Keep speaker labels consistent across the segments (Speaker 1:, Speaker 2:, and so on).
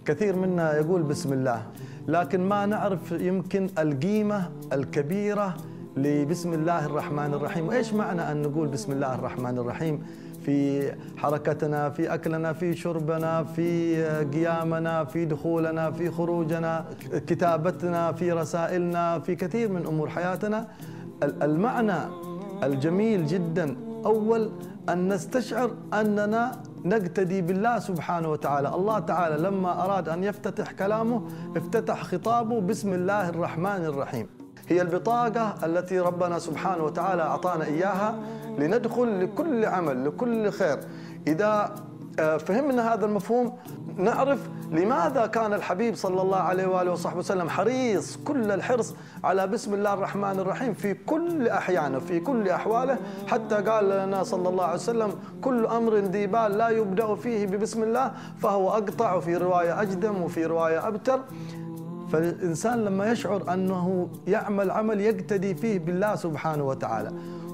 Speaker 1: كثير منا يقول بسم الله، لكن ما نعرف يمكن القيمة الكبيرة لبسم الله الرحمن الرحيم. وإيش معنى أن نقول بسم الله الرحمن الرحيم في حركتنا، في أكلنا، في شربنا، في قيامنا، في دخولنا، في خروجنا، كتابتنا، في رسائلنا، في كثير من أمور حياتنا. المعنى الجميل جدا أول أن نستشعر أننا نقتدي بالله سبحانه وتعالى. الله تعالى لما أراد أن يفتتح كلامه افتتح خطابه بسم الله الرحمن الرحيم. هي البطاقة التي ربنا سبحانه وتعالى أعطانا إياها لندخل لكل عمل، لكل خير. إذا فهمنا هذا المفهوم نعرف لماذا كان الحبيب صلى الله عليه وآله وصحبه وسلم حريص كل الحرص على بسم الله الرحمن الرحيم في كل أحيانه، في كل أحواله، حتى قال لنا صلى الله عليه وسلم: كل أمر ذي بال لا يبدأ فيه ببسم الله فهو أقطع، وفي رواية أجدم، وفي رواية أبتر. فالإنسان لما يشعر أنه يعمل عمل يقتدي فيه بالله سبحانه وتعالى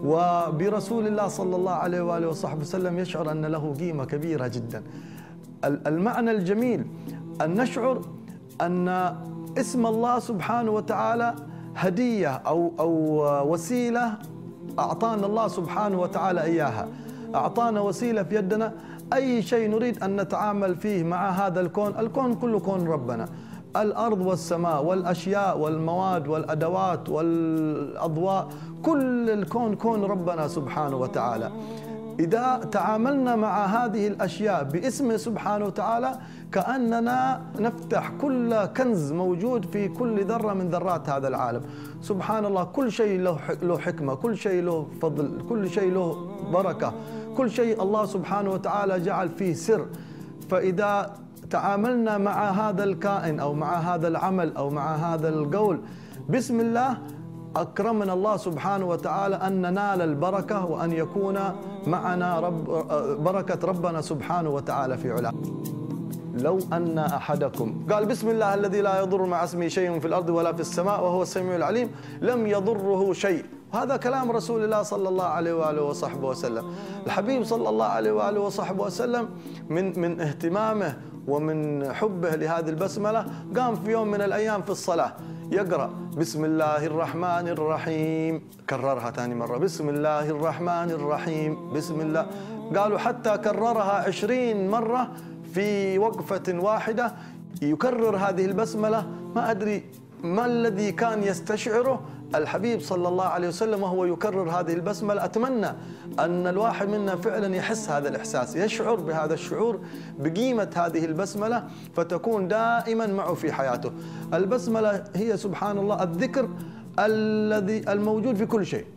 Speaker 1: وبرسول الله صلى الله عليه وآله وصحبه وسلم يشعر أن له قيمة كبيرة جدا. المعنى الجميل أن نشعر أن اسم الله سبحانه وتعالى هدية أو وسيلة أعطانا الله سبحانه وتعالى إياها. أعطانا وسيلة في يدنا، أي شيء نريد أن نتعامل فيه مع هذا الكون. الكون كله كون ربنا، الأرض والسماء والأشياء والمواد والأدوات والأضواء، كل الكون كون ربنا سبحانه وتعالى. إذا تعاملنا مع هذه الأشياء باسمه سبحانه وتعالى كأننا نفتح كل كنز موجود في كل ذرة من ذرات هذا العالم. سبحان الله، كل شيء له حكمة، كل شيء له فضل، كل شيء له بركة، كل شيء الله سبحانه وتعالى جعل فيه سر. فإذا تعاملنا مع هذا الكائن أو مع هذا العمل أو مع هذا القول بسم الله، أكرمنا الله سبحانه وتعالى أن ننال البركة وأن يكون معنا بركة ربنا سبحانه وتعالى في علاه. لو أن أحدكم قال بسم الله الذي لا يضر مع اسمه شيء في الأرض ولا في السماء وهو السميع العليم لم يضره شيء. هذا كلام رسول الله صلى الله عليه وآله وصحبه وسلم. الحبيب صلى الله عليه وآله وصحبه وسلم من اهتمامه ومن حبه لهذه البسملة قام في يوم من الأيام في الصلاة يقرأ بسم الله الرحمن الرحيم، كررها ثاني مرة بسم الله الرحمن الرحيم بسم الله. قالوا حتى كررها 20 مرة في وقفة واحدة يكرر هذه البسملة. ما أدري ما الذي كان يستشعره الحبيب صلى الله عليه وسلم وهو يكرر هذه البسملة. أتمنى أن الواحد منا فعلا يحس هذا الإحساس، يشعر بهذا الشعور بقيمة هذه البسملة فتكون دائما معه في حياته. البسملة هي سبحان الله الذكر الذي الموجود في كل شيء.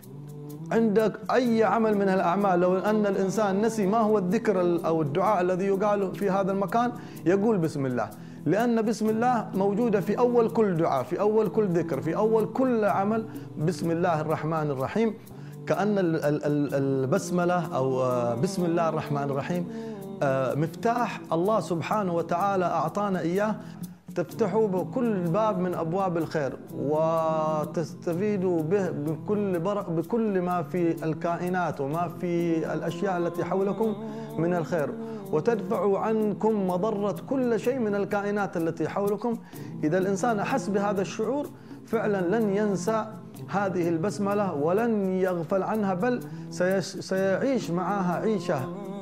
Speaker 1: عندك أي عمل من الأعمال لو أن الإنسان نسي ما هو الذكر أو الدعاء الذي يقال في هذا المكان يقول بسم الله، لأن بسم الله موجودة في أول كل دعاء، في أول كل ذكر، في أول كل عمل. بسم الله الرحمن الرحيم، كأن البسملة أو بسم الله الرحمن الرحيم مفتاح الله سبحانه وتعالى أعطانا إياه تفتحوا بكل باب من أبواب الخير وتستفيدوا به بكل ما في الكائنات وما في الأشياء التي حولكم من الخير، وتدفعوا عنكم مضرة كل شيء من الكائنات التي حولكم. إذا الإنسان أحس بهذا الشعور فعلا لن ينسى هذه البسملة ولن يغفل عنها، بل سيعيش معها عيشة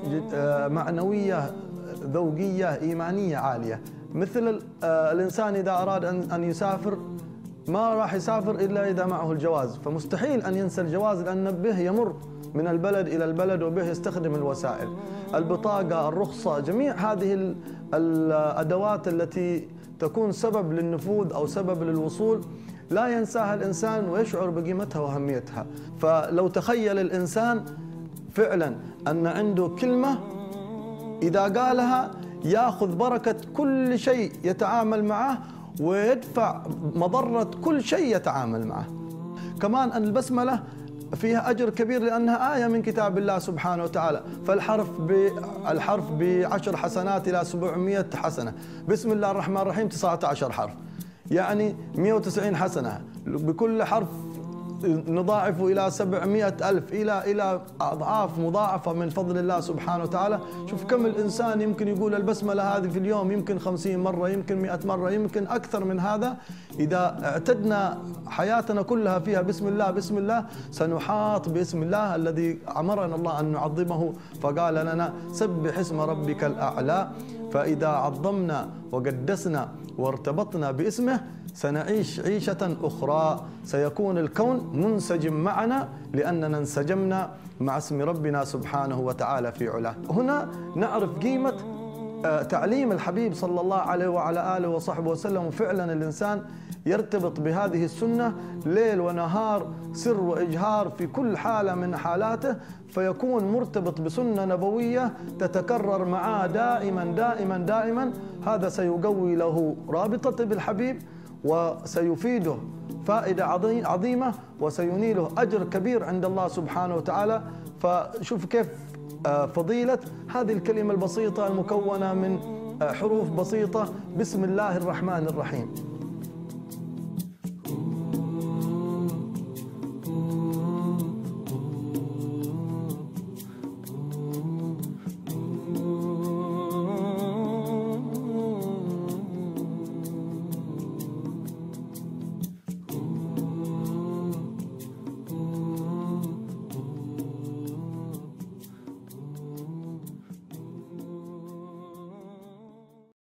Speaker 1: معنوية ذوقية إيمانية عالية. مثل الإنسان إذا أراد أن يسافر ما راح يسافر إلا إذا معه الجواز، فمستحيل أن ينسى الجواز لأن به يمر من البلد إلى البلد وبه يستخدم الوسائل، البطاقة، الرخصة، جميع هذه الأدوات التي تكون سبب للنفوذ أو سبب للوصول لا ينساها الإنسان ويشعر بقيمتها وأهميتها. فلو تخيل الإنسان فعلا أن عنده كلمة إذا قالها يأخذ بركة كل شيء يتعامل معه ويدفع مضرة كل شيء يتعامل معه. كمان أن البسملة فيها أجر كبير لأنها آية من كتاب الله سبحانه وتعالى، فالحرف ب10 حسنات إلى 700 حسنة. بسم الله الرحمن الرحيم 19 حرف، يعني 190 حسنة، بكل حرف نضاعف إلى 700,000 إلى أضعاف مضاعفة من فضل الله سبحانه وتعالى. شوف كم الإنسان يمكن يقول البسملة هذه في اليوم، يمكن 50 مرة، يمكن 100 مرة، يمكن أكثر من هذا. إذا اعتدنا حياتنا كلها فيها بسم الله بسم الله، سنحاط باسم الله الذي أمرنا الله أن نعظمه، فقال لنا سبح اسم ربك الأعلى. فإذا عظمنا وقدسنا وارتبطنا باسمه سنعيش عيشة أخرى، سيكون الكون منسجم معنا لأننا انسجمنا مع اسم ربنا سبحانه وتعالى في علاه. هنا نعرف قيمة تعليم الحبيب صلى الله عليه وعلى آله وصحبه وسلم. وفعلا الإنسان يرتبط بهذه السنة ليل ونهار، سر وإجهار، في كل حالة من حالاته، فيكون مرتبط بسنة نبوية تتكرر معاه دائما دائما دائما. هذا سيقوي له رابطته بالحبيب، وسيفيده فائدة عظيمة، وسينيله أجر كبير عند الله سبحانه وتعالى. فشوف كيف فضيلة هذه الكلمة البسيطة المكونة من حروف بسيطة، بسم الله الرحمن الرحيم.